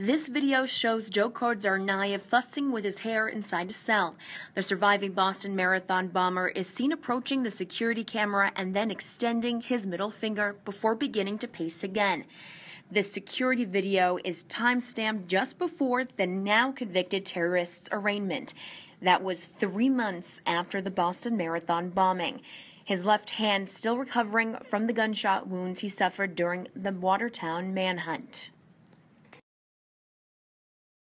This video shows Dzhokhar Tsarnaev fussing with his hair inside a cell. The surviving Boston Marathon bomber is seen approaching the security camera and then extending his middle finger before beginning to pace again. This security video is time-stamped just before the now convicted terrorist's arraignment. That was 3 months after the Boston Marathon bombing. His left hand still recovering from the gunshot wounds he suffered during the Watertown manhunt.